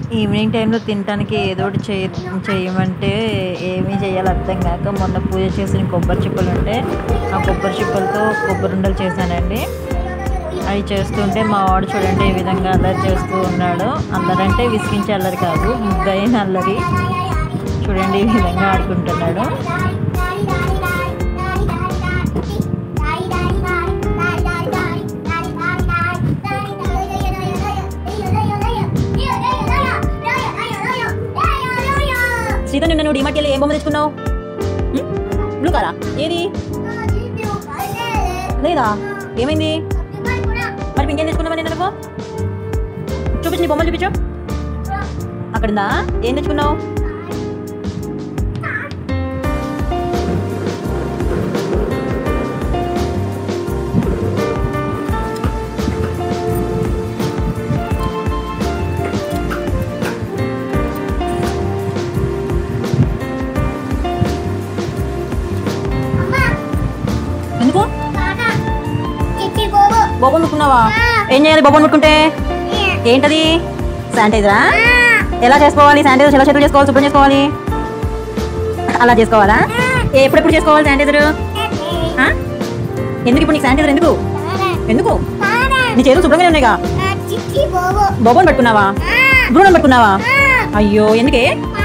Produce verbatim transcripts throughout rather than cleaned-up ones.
Evening టైంలో తినడానికి ఏదో ఒకటి చేయ చేయమంటే ఏమీ చేయాలో అర్థం కాక మొన్న పూజ చేసిన కొబ్బరి చిప్పలు ఉంటే ఆ కొబ్బరి చిప్పలతో కొబ్బరి ఉండలు చేశానండి. అవి చేస్తుంటే మా వాడు చూడండి ఈ విధంగా అల్లరి చేస్తూ ఉన్నాడు. అల్లరంటే విసిగించే అల్లరి కాదు, ముద్దైన అల్లరి. చూడండి ఈ విధంగా ఆడుకుంటున్నాడు. సీత, నిన్న నువ్వు డిమార్ట్కి వెళ్ళి ఏం బొమ్మ తెచ్చుకున్నావు? బ్లూ కారా? ఏది లేదా? ఏమైంది మరి? ఇంకేం తెచ్చుకున్నావా నేను అనుకో? చూపించు, నీ బొమ్మలు చూపించు. అక్కడుందా? ఏం తెచ్చుకున్నావు? ఎందుకు బొబ్బను ముట్టుకున్నావా? ఏం చేయాలి బొబ్బను ముట్టుకుంటే? ఏంటది? శానిటైజరా? ఎలా చేసుకోవాలి శానిటైజర్? ఎలా చేతులు చేసుకోవాలి? శుభ్రం చేసుకోవాలి? అలా చేసుకోవాలా? ఎప్పుడెప్పుడు చేసుకోవాలి శానిటైజర్? ఎందుకు ఇప్పుడు నీకు శానిటైజర్? ఎందుకు ఎందుకు నీ చేతులు శుభ్రంగానే ఉన్నాయిగా. బొబ్బను పట్టుకున్నావా? భ్రూణం పట్టుకున్నావా? అయ్యో, ఎందుకే?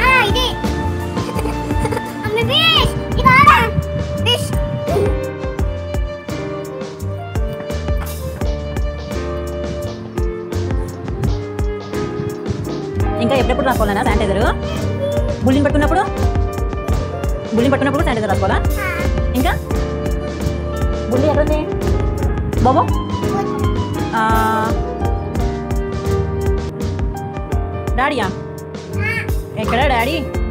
ఇంకా ఎప్పుడెప్పుడు రాసుకోవాలన్నా శానిటైజర్? బుల్లిని పట్టుకున్నప్పుడు బుల్లిని పట్టుకున్నప్పుడు శానిటైజర్ రాసుకోవాలా? ఇంకా బుల్లి ఎక్కడుంది బాబు? డాడీయా? ఎక్కడ డాడీ?